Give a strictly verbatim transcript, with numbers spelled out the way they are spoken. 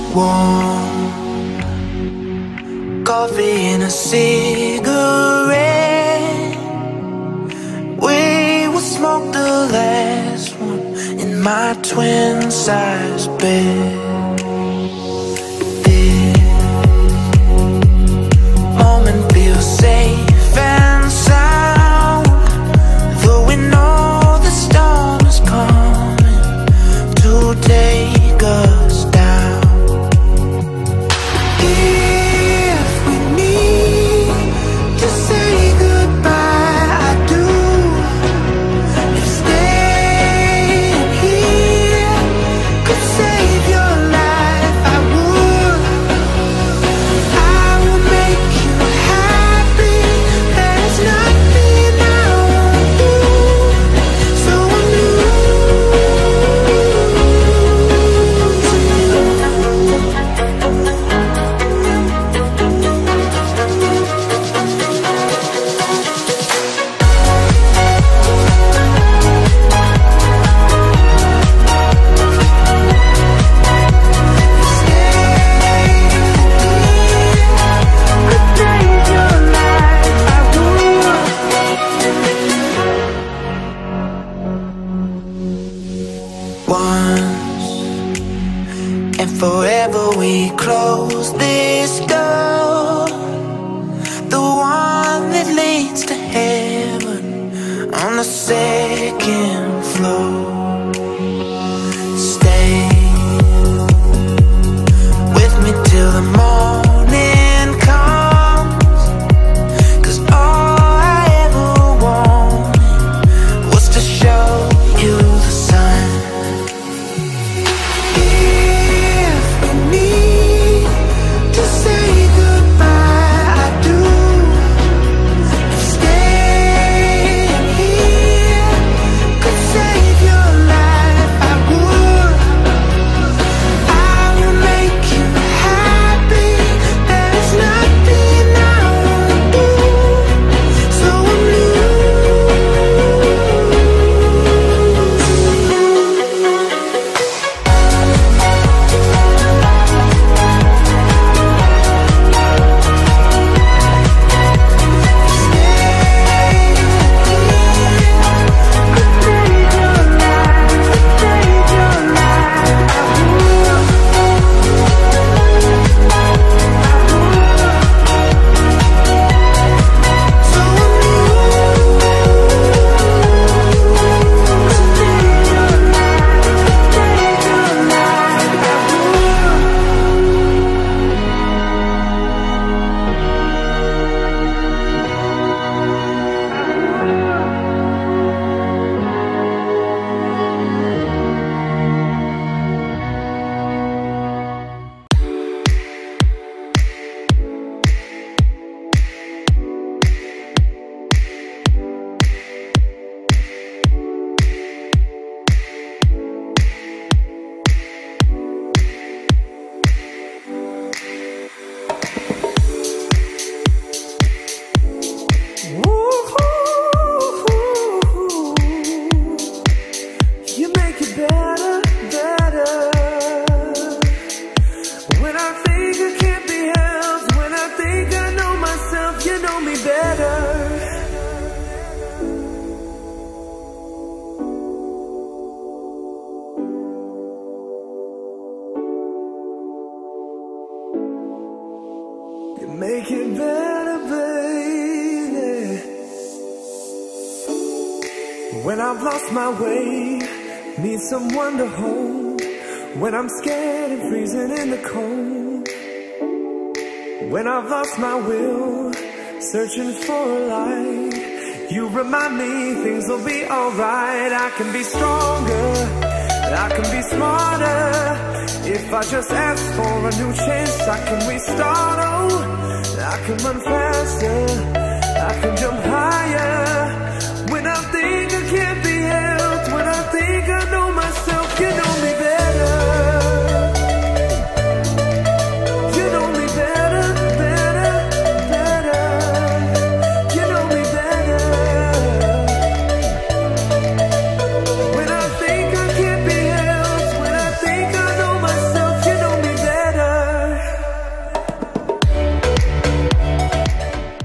Warm coffee and a cigarette. We will smoke the last one in my twin-size bed. This moment feels safe and sound, though we know the storm is coming to take us down. Forever we close this door, the one that leads to heaven on the second floor. Stay with me till the morning comes, 'cause all I ever wanted was to show you the sun. Make it better, baby. When I've lost my way, need someone to hold. When I'm scared and freezing in the cold. When I've lost my will, searching for a light, you remind me things will be alright. I can be stronger, I can be smarter. If I just ask for a new chance, I can restart. Oh, I can run faster, I can jump higher.